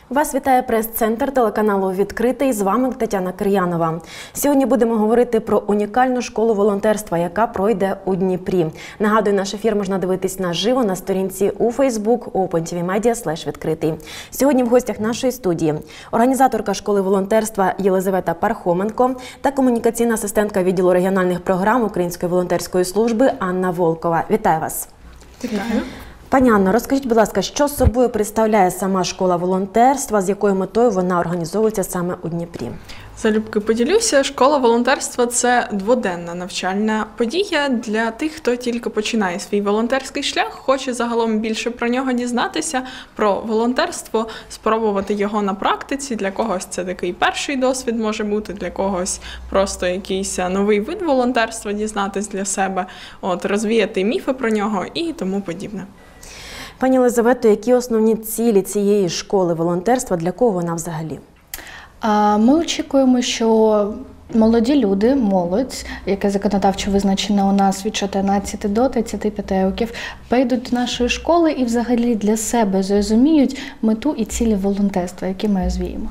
Вас вітає прес-центр телеканалу «Відкритий». З вами Тетяна Кир'янова. Сьогодні будемо говорити про унікальну школу волонтерства, яка пройде у Дніпрі. Нагадую, наш ефір можна дивитись наживо на сторінці у Facebook opentvmedia/відкритий. Сьогодні в гостях нашої студії організаторка школи волонтерства Єлизавета Пархоменко та комунікаційна асистентка відділу регіональних програм Української волонтерської служби Анна Волкова. Вітаю вас! Вітаю! Пані Анно, розкажіть, будь ласка, що з собою представляє сама школа волонтерства, з якою метою вона організовується саме у Дніпрі? Залюбки поділюся. Школа волонтерства – це дводенна навчальна подія для тих, хто тільки починає свій волонтерський шлях, хоче загалом більше про нього дізнатися, про волонтерство, спробувати його на практиці. Для когось це такий перший досвід може бути, для когось просто якийсь новий вид волонтерства дізнатись для себе, розвіяти міфи про нього і тому подібне. Пані Єлизавето, які основні цілі цієї школи волонтерства, для кого вона взагалі? Ми очікуємо, що молоді люди, молодь, яка законодавчо визначена у нас від 14 до 35 років, прийдуть до нашої школи і взагалі для себе зрозуміють мету і цілі волонтерства, які ми розвіємо.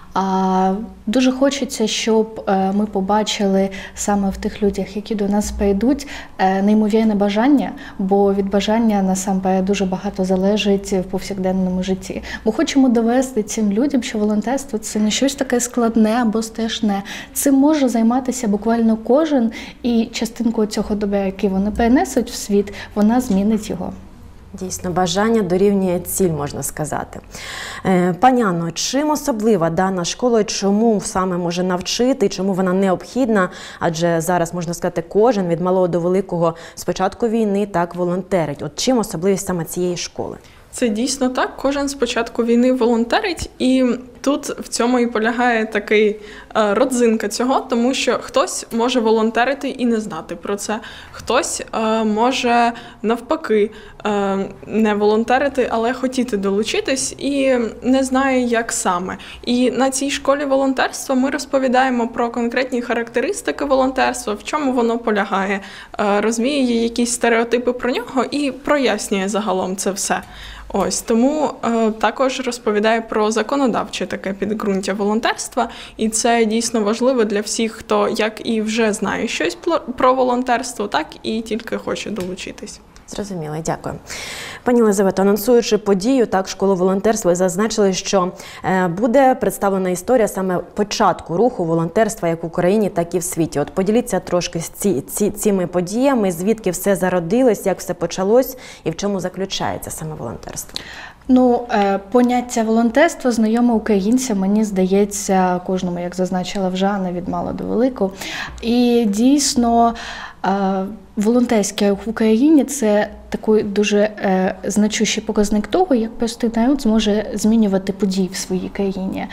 Дуже хочеться, щоб ми побачили саме в тих людях, які до нас прийдуть, неймовірне бажання, бо від бажання насамперед дуже багато залежить в повсякденному житті. Ми хочемо довести цим людям, що волонтерство – це не щось таке складне або страшне. Цим може займатися буквально кожен, і частинку цього добра, яке вони перенесуть в світ, вона змінить його. Дійсно, бажання дорівнює ціль, можна сказати. Пані Анно, чим особлива дана школа, чому саме може навчити, чому вона необхідна? Адже зараз, можна сказати, кожен від малого до великого з початку війни так волонтерить. От чим особливість саме цієї школи? Це дійсно так, кожен з початку війни волонтерить, і тут в цьому і полягає такий родзинка цього, тому що хтось може волонтерити і не знати про це, хтось може навпаки не волонтерити, але хотіти долучитись і не знає, як саме. І на цій школі волонтерства ми розповідаємо про конкретні характеристики волонтерства, в чому воно полягає, розвіює якісь стереотипи про нього і прояснює загалом це все. Тому також розповідає про законодавче таке підґрунтя волонтерства, і це дійсно важливо для всіх, хто як і вже знає щось про волонтерство, так і тільки хоче долучитись. Зрозуміло, дякую. Пані Єлизавето, анонсуючи подію, так, школу волонтерства, ви зазначили, що буде представлена історія саме початку руху волонтерства як в Україні, так і в світі. От поділіться трошки з цими подіями, звідки все зародилось, як все почалось і в чому заключається саме волонтерство. Поняття волонтерства знайоме українцям, мені здається, кожному, як зазначила вже Анна, від мала до великого. І дійсно, волонтерський рух в Україні – це такий дуже значущий показник того, як простий народ зможе змінювати події в своїй країні.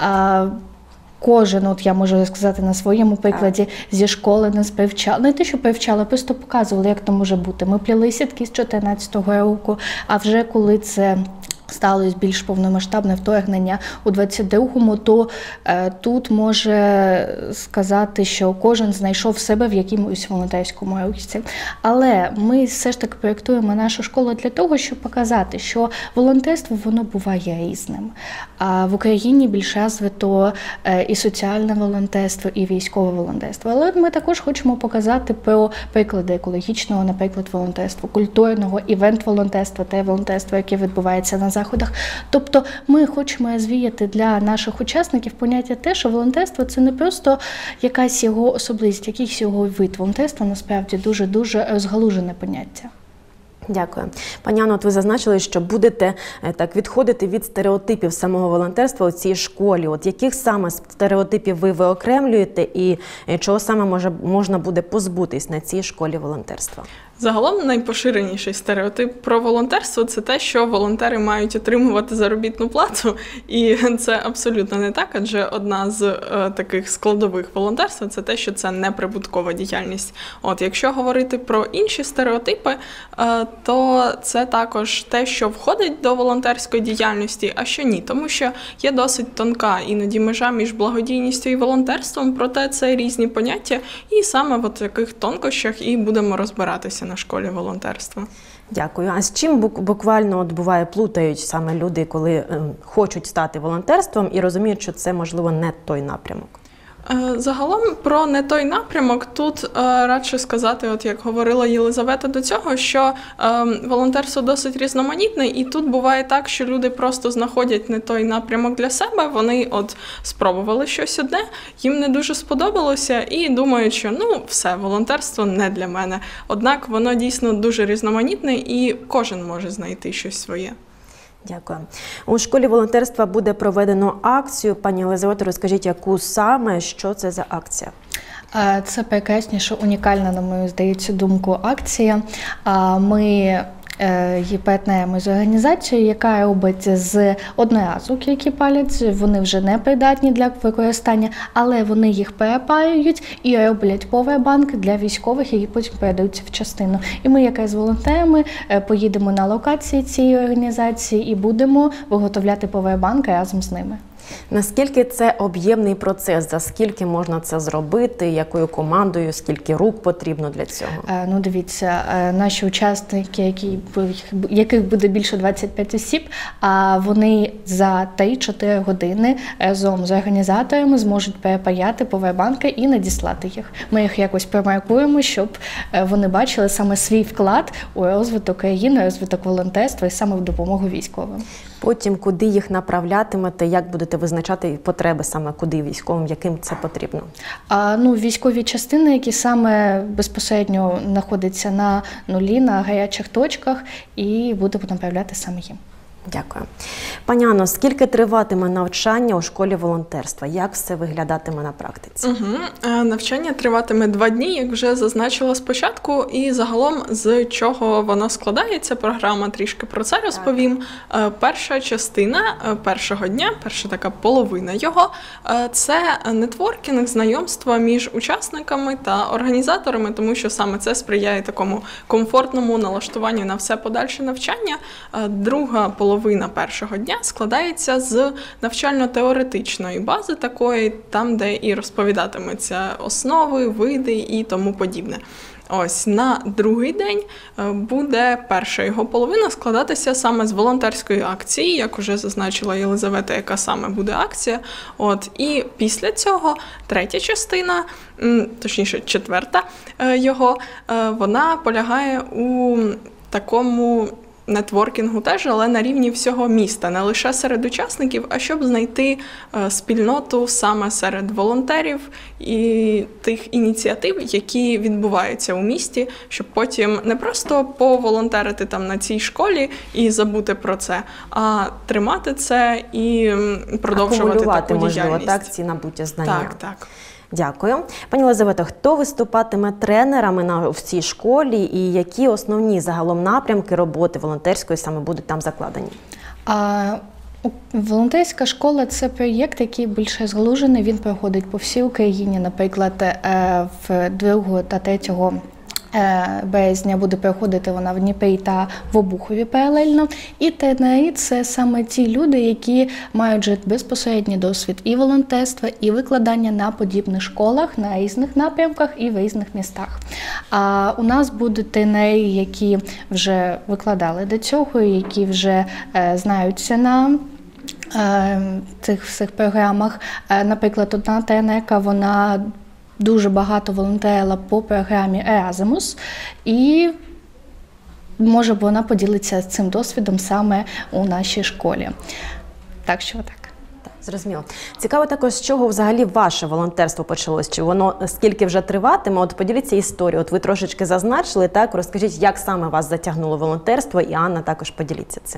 Кожен, я можу сказати на своєму прикладі, зі школи нас привчали. Не те, що привчали, просто показували, як то може бути. Ми плели сітки з 2014 року, а вже коли це сталося більш повномасштабне вторгнення у 22-му, то тут може сказати, що кожен знайшов себе в якомусь волонтерському русі. Але ми все ж таки проєктуємо нашу школу для того, щоб показати, що волонтерство, воно буває різним. А в Україні більш розвито і соціальне волонтерство, і військове волонтерство. Але ми також хочемо показати про приклади екологічного, наприклад, волонтерства, культурного, івент-волонтерства, те волонтерство, яке відбувається на заходах. Тобто ми хочемо розвіяти для наших учасників поняття те, що волонтерство – це не просто якась його особливість, якийсь його вид. Волонтерство насправді дуже-дуже розгалужене поняття. Дякую. Пані Анно, от ви зазначили, що будете відходити від стереотипів самого волонтерства у цій школі. От яких саме стереотипів ви виокремлюєте і чого саме можна буде позбутись на цій школі волонтерства? Загалом найпоширеніший стереотип про волонтерство – це те, що волонтери мають отримувати заробітну плату, і це абсолютно не так, адже одна з таких складових волонтерства – це те, що це неприбуткова діяльність. Якщо говорити про інші стереотипи, то це також те, що входить до волонтерської діяльності, а що ні. Тому що є досить тонка іноді межа між благодійністю і волонтерством, проте це різні поняття, і саме в таких тонкощах і будемо розбиратися на школі волонтерства. Дякую. А з чим буквально буває плутають саме люди, коли хочуть стати волонтерством і розуміють, що це, можливо, не той напрямок? Загалом про не той напрямок тут радше сказати, от як говорила Єлизавета до цього, що волонтерство досить різноманітне, і тут буває так, що люди просто знаходять не той напрямок для себе, вони от спробували щось одне, їм не дуже сподобалося і думають, що все, волонтерство не для мене. Однак воно дійсно дуже різноманітне і кожен може знайти щось своє. Дякую. У школі волонтерства буде проведено акцію. Пані Єлизавето, розкажіть, яку саме, що це за акція? Це прекрасніша, унікальна, на мою, здається, думку, акція. Ми її поєднаємо з організацією, яка робить з одноразок, які палять, вони вже не придатні для використання, але вони їх перепаюють і роблять повербанки для військових, які потім передаються в частину. І ми, якраз з волонтерами, поїдемо на локації цієї організації і будемо виготовляти повербанки разом з ними. Наскільки це об'ємний процес? За скільки можна це зробити? Якою командою? Скільки рук потрібно для цього? Дивіться, наші учасники, яких буде більше 25 осіб, вони за 3-4 години разом з організаторами зможуть перепаяти повербанки і надіслати їх. Ми їх якось промаркуємо, щоб вони бачили саме свій вклад у розвиток країни, розвиток волонтерства і саме в допомогу військовим. Потім, куди їх направлятимете, як будете визначати потреби саме куди військовим, яким це потрібно? Військові частини, які саме безпосередньо знаходяться на нулі, на гарячих точках, і будемо направляти саме їм. Дякую. Пані Анно, скільки триватиме навчання у школі волонтерства? Як все виглядатиме на практиці? Навчання триватиме 2 дні, як вже зазначила спочатку, і загалом з чого воно складається, програма трішки про це розповім. Перша частина першого дня, перша така половина його, це нетворкінг, знайомства між учасниками та організаторами, тому що саме це сприяє такому комфортному налаштуванню на все подальше навчання. Друга половина першого дня складається з навчально-теоретичної бази такої, там, де і розповідатиметься основи, види і тому подібне. Ось, на другий день буде перша його половина складатися саме з волонтерської акції, як уже зазначила Єлизавета, яка саме буде акція. І після цього третя частина, точніше четверта його, вона полягає у такому нетворкінгу теж, але на рівні всього міста, не лише серед учасників, а щоб знайти спільноту саме серед волонтерів і тих ініціатив, які відбуваються у місті, щоб потім не просто поволонтерити там на цій школі і забути про це, а тримати це і продовжувати таку діяльність. Можливо, так, ці набуті знання. Так. Дякую. Пані Єлизавето, хто виступатиме тренерами в цій школі і які основні загалом напрямки роботи волонтерської саме будуть там закладені? Волонтерська школа – це проєкт, який більше згалужений, він проходить по всій Україні. Наприклад, в 2 та 3 березня буде проходити вона в Дніпрі та в Обухові паралельно. І тренери – це саме ті люди, які мають вже безпосередній досвід і волонтерства, і викладання на подібних школах, на різних напрямках і в різних містах. А у нас будуть тренери, які вже викладали до цього, які вже знаються на цих всіх програмах. Наприклад, одна тренерка, вона дуже багато волонтерила по програмі Erasmus, і може вона поділиться цим досвідом саме у нашій школі. Так що так. Зрозуміло. Цікаво також, з чого взагалі ваше волонтерство почалось? Чи воно скільки вже триватиме? Поділіться історію. Ви трошечки зазначили, так? Розкажіть, як саме вас затягнуло волонтерство, і Анна також поділіться цим.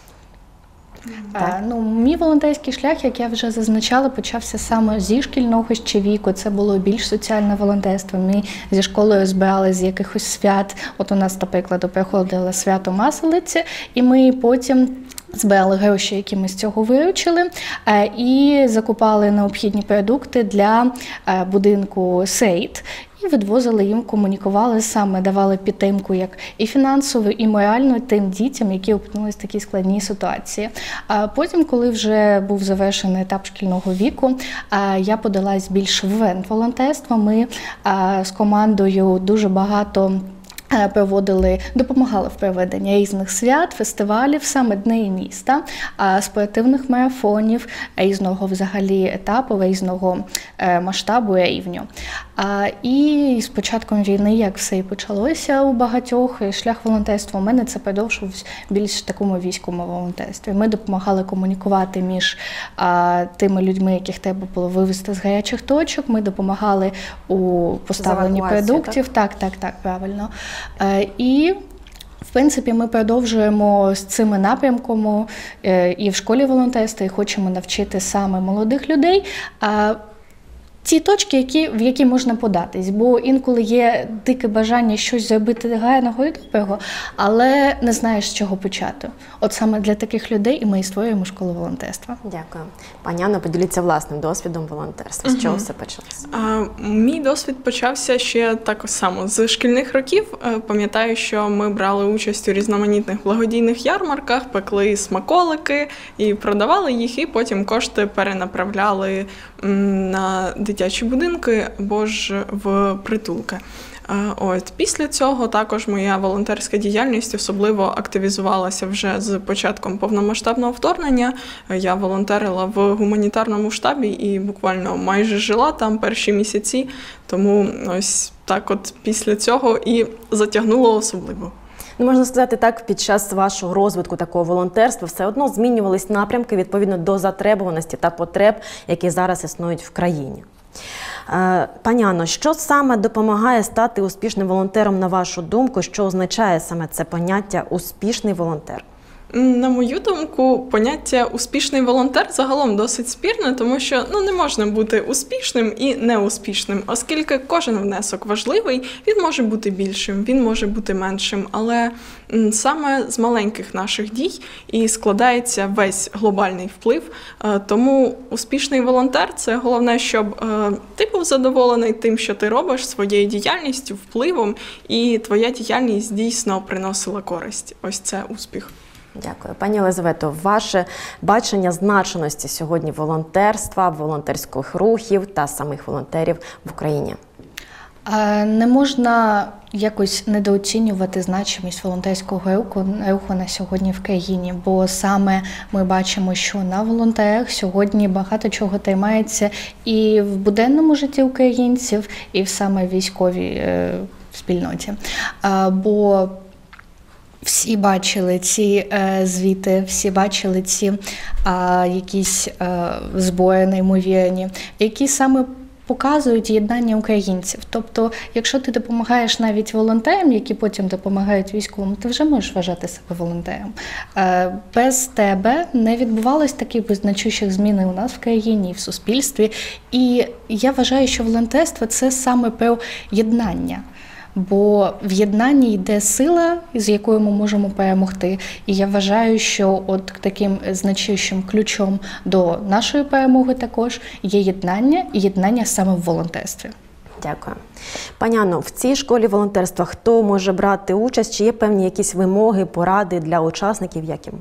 Мій волонтерський шлях, як я вже зазначала, почався саме зі шкільного ще віку. Це було більш соціальне волонтерство. Ми зі школою збирали з якихось свят. У нас, наприклад, приходило свято Маслениці, і ми потім збирали гроші, які ми з цього виручили, і закупали необхідні продукти для будинку Сейт. і відвозили їм, комунікували саме, давали підтримку як і фінансову, і моральну тим дітям, які опинилися в такій складній ситуації. А потім, коли вже був завершений етап шкільного віку, я подалась більш в івент-волонтерство. Ми з командою дуже багато допомагали в проведенні різних свят, фестивалів, саме днів міста, спортивних марафонів, різного взагалі етапу, різного масштабу і рівню. І з початком війни, як все і почалося у багатьох, шлях волонтерства у мене це продовжувався більш в такому військовому волонтерстві. Ми допомагали комунікувати між тими людьми, яких треба було вивезти з гарячих точок, ми допомагали у поставленні продуктів. Так, правильно. І в принципі, ми продовжуємо з цими напрямками і в школі волонтерства, і хочемо навчити саме молодих людей ті точки, в які можна податись. Бо інколи є дике бажання щось зробити гарного і доброго, але не знаєш, з чого почати. От саме для таких людей і ми і створюємо школу волонтерства. Дякую. Пані Анно, поділіться власним досвідом волонтерства. З чого все почалося? Мій досвід почався ще так само. З шкільних років пам'ятаю, що ми брали участь у різноманітних благодійних ярмарках, пекли смаколики і продавали їх, і потім кошти перенаправляли на дитячі будинки або ж в притулки. Після цього також моя волонтерська діяльність особливо активізувалася вже з початком повномасштабного вторгнення. Я волонтерила в гуманітарному штабі і буквально майже жила там перші місяці, тому ось так от після цього і затягнуло особливо. Можна сказати так, під час вашого розвитку такого волонтерства все одно змінювались напрямки відповідно до затребуваності та потреб, які зараз існують в країні. Пані Анно, що саме допомагає стати успішним волонтером, на вашу думку? Що означає саме це поняття «успішний волонтер»? На мою думку, поняття «успішний волонтер» загалом досить спірне, тому що не можна бути успішним і неуспішним, оскільки кожен внесок важливий, він може бути більшим, він може бути меншим, але саме з маленьких наших дій і складається весь глобальний вплив. Тому успішний волонтер – це головне, щоб ти був задоволений тим, що ти робиш, своєю діяльністю, впливом, і твоя діяльність дійсно приносила користь. Ось це успіх. Дякую. Пані Єлизавето, ваше бачення значності сьогодні волонтерства, волонтерських рухів та самих волонтерів в Україні? Не можна якось недооцінювати значимість волонтерського руху на сьогодні в країні, бо саме ми бачимо, що на волонтерах сьогодні багато чого тримається і в буденному житті українців, і в саме військовій спільноті. Бо всі бачили ці звіти, всі бачили ці якісь збори неймовірні, які саме показують єднання українців. Тобто, якщо ти допомагаєш навіть волонтерам, які потім допомагають військовим, ти вже можеш вважати себе волонтером. Без тебе не відбувалось таких значущих змін і у нас в країні, і в суспільстві. І я вважаю, що волонтерство – це саме про єднання. Бо в єднанні йде сила, з якою ми можемо перемогти. І я вважаю, що от таким значущим ключом до нашої перемоги також є єднання, і єднання саме в волонтерстві. Дякую. Пані Анно, в цій школі волонтерства хто може брати участь? Чи є певні якісь вимоги, поради для учасників, яким?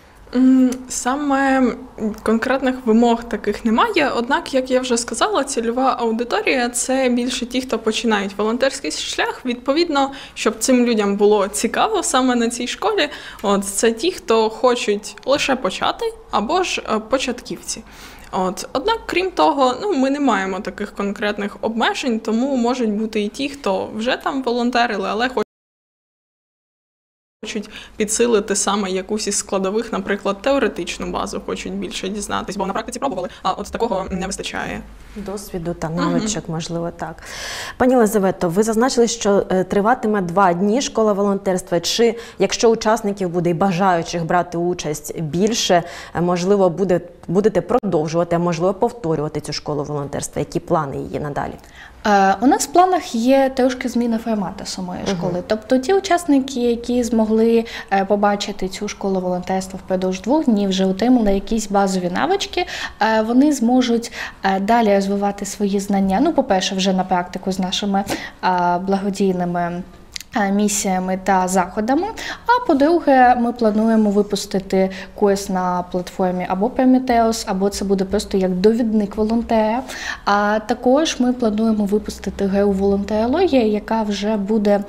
Саме конкретних вимог таких немає, однак, як я вже сказала, цільова аудиторія – це більше ті, хто починають волонтерський шлях. Відповідно, щоб цим людям було цікаво саме на цій школі, це ті, хто хочуть лише почати або ж початківці. Однак, крім того, ми не маємо таких конкретних обмежень, тому можуть бути і ті, хто вже там волонтерили, але хочуть підсилити саме якусь із складових, наприклад, теоретичну базу, хочуть більше дізнатись, бо на практиці пробували, а от такого не вистачає. Досвіду та навичок, можливо, так. Пані Єлизавето, ви зазначили, що триватиме 2 дні школа волонтерства. Чи, якщо учасників буде і бажаючих брати участь більше, можливо, будете продовжувати, а можливо, повторювати цю школу волонтерства? Які плани її надалі? У нас в планах є трошки зміна формату самої школи. Тобто ті учасники, які змогли побачити цю школу волонтерства впродовж 2 днів, вже отримали якісь базові навички, вони зможуть далі розвивати свої знання. Ну, по-перше, вже на практику з нашими благодійними місіями та заходами. А по-друге, ми плануємо випустити курс на платформі або Prometheus, або це буде просто як довідник волонтера. А також ми плануємо випустити гру волонтерологія, яка вже буде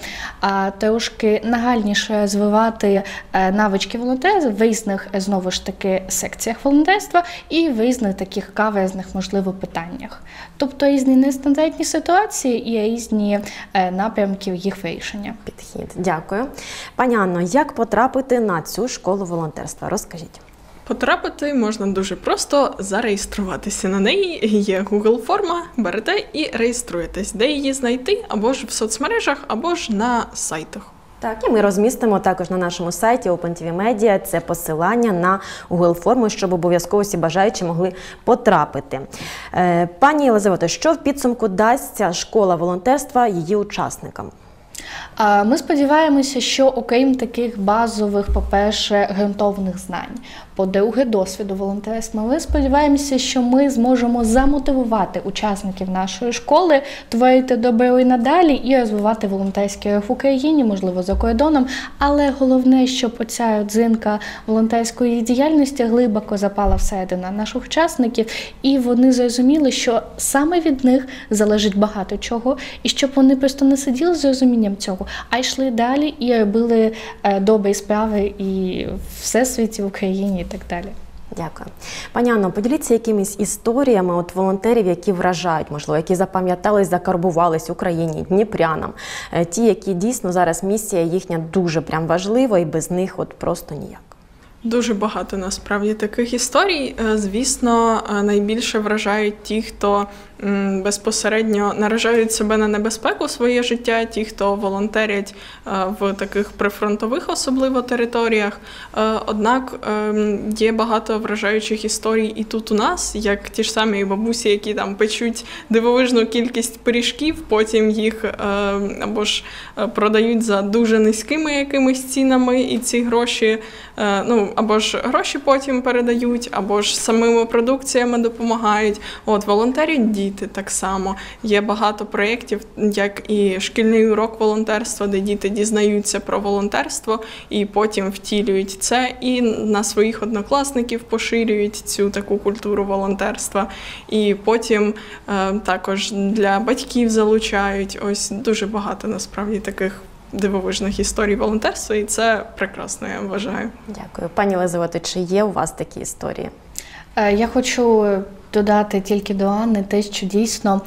трошки нагальніше розвивати навички волонтера в різних, знову ж таки, секціях волонтерства і в різних таких каверзних, можливо, питаннях. Тобто різні нестандартні ситуації і різні напрямки їх вирішення. Підхід. Дякую. Пані Анно, як потрапити на цю школу волонтерства? Розкажіть. Потрапити можна дуже просто зареєструватися на неї. Є Google-форма, берете і реєструєтесь. Де її знайти? Або ж в соцмережах, або ж на сайтах. Так, і ми розмістимо також на нашому сайті OpenTV Media це посилання на Google-форму, щоб обов'язково всі бажаючі могли потрапити. Пані Єлизавето, що в підсумку дасть ця школа волонтерства її учасникам? Ми сподіваємося, що окрім таких базових, по-перше, ґрунтовних знань, по-друге, досвіду волонтерства, ми сподіваємося, що ми зможемо замотивувати учасників нашої школи творити добро і надалі і розвивати волонтерський рух в Україні, можливо, за кордоном. Але головне, щоб оця родзинка волонтерської діяльності глибоко запала всередину наших учасників, і вони зрозуміли, що саме від них залежить багато чого, і щоб вони просто не сиділи з розумінням цього, а йшли далі і робили добрі справи і в всесвіті, в Україні і так далі. Дякую. Пані Анно, поділіться якимись історіями волонтерів, які вражають, можливо, які запам'ятались, закарбувались Україні, дніпрянам. Ті, які дійсно зараз місія їхня дуже прям важлива і без них просто ніяк. Дуже багато насправді таких історій. Звісно, найбільше вражають ті, хто безпосередньо наражають себе на небезпеку своє життя, ті, хто волонтерять в таких прифронтових особливо територіях. Однак є багато вражаючих історій і тут у нас, як ті ж самі бабусі, які там печуть дивовижну кількість пиріжків, потім їх або ж продають за дуже низькими якимись цінами, і ці гроші, або ж гроші потім передають, або ж самими продукціями допомагають. Волонтерять діти так само. Є багато проєктів, як і шкільний урок волонтерства, де діти дізнаються про волонтерство і потім втілюють це і на своїх однокласників поширюють цю таку культуру волонтерства. І потім також для батьків залучають. Ось дуже багато насправді таких дивовижних історій волонтерства, і це прекрасно, я вважаю. Дякую. Пані Єлизавето, чи є у вас такі історії? Я хочу додати тільки до Анни те, що дійсно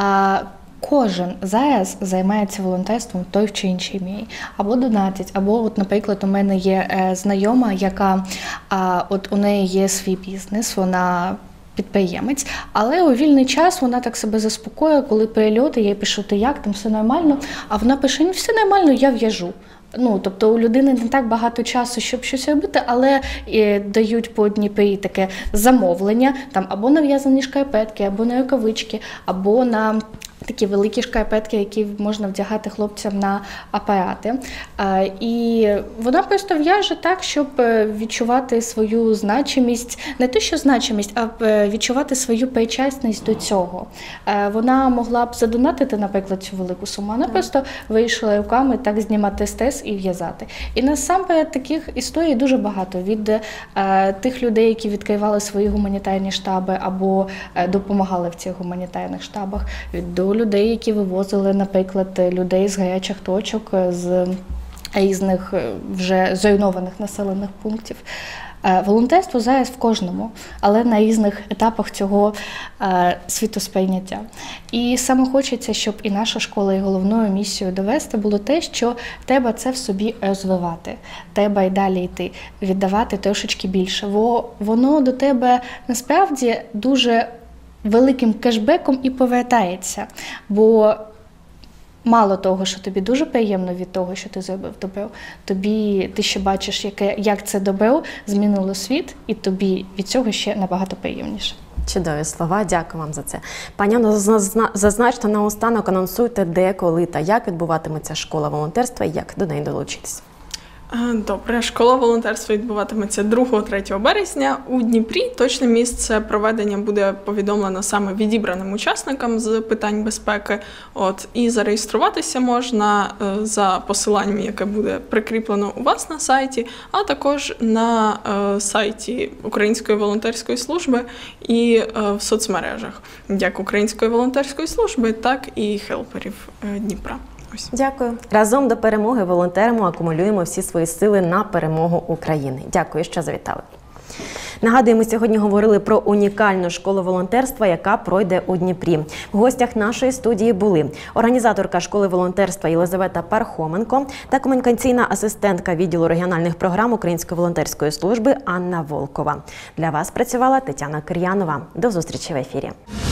кожен зараз займається волонтерством в той чи іншій мірі. Або донатять, або, наприклад, у мене є знайома, яка, у неї є свій бізнес, вона підприємець, але у вільний час вона так себе заспокоює, коли прильоти, я їй пишу, ти як, там все нормально, а вона пише, все нормально, я в'яжу. Тобто у людини не так багато часу, щоб щось робити, але дають по Дніпрі таке замовлення, там або на в'язані шкарпетки, або на рукавички, або на такі великі шкарпетки, які можна вдягати хлопцям на апарати. І вона просто в'яже так, щоб відчувати свою значимість, не те, що значимість, а відчувати свою причасність до цього. Вона могла б задонатити, наприклад, цю велику суму, вона просто вирішила руками так знімати стрес і в'язати. І насамперед таких історій дуже багато. Від тих людей, які відкривали свої гуманітарні штаби або допомагали в цих гуманітарних штабах, до людей, які вивозили, наприклад, людей з гарячих точок, з різних вже зруйнованих населених пунктів. Волонтерство зараз в кожному, але на різних етапах цього світосприйняття. І саме хочеться, щоб і наша школа, і головною місією довести було те, що треба це в собі розвивати, треба й далі йти, віддавати трошечки більше. Воно до тебе насправді дуже великим кешбеком і повертається, бо мало того, що тобі дуже приємно від того, що ти зробив добро, ти ще бачиш, як це добро змінило світ, і тобі від цього ще набагато приємніше. Чудові слова, дякую вам за це. Пані Анно, зазначте наостанок, анонсуйте, де, коли та як відбуватиметься школа волонтерства і як до неї долучитись. Добре, школа волонтерства відбуватиметься 2-3 березня у Дніпрі. Точне місце проведення буде повідомлено саме відібраним учасникам з питань безпеки. І зареєструватися можна за посиланням, яке буде прикріплено у вас на сайті, а також на сайті Української волонтерської служби і в соцмережах, як Української волонтерської служби, так і хелперів Дніпра. Дякую. Разом до перемоги волонтеримо, акумулюємо всі свої сили на перемогу України. Дякую, що завітали. Нагадую, ми сьогодні говорили про унікальну школу волонтерства, яка пройде у Дніпрі. В гостях нашої студії були організаторка школи волонтерства Єлизавета Пархоменко та комунікаційна асистентка відділу регіональних програм Української волонтерської служби Анна Волкова. Для вас працювала Тетяна Кир'янова. До зустрічі в ефірі.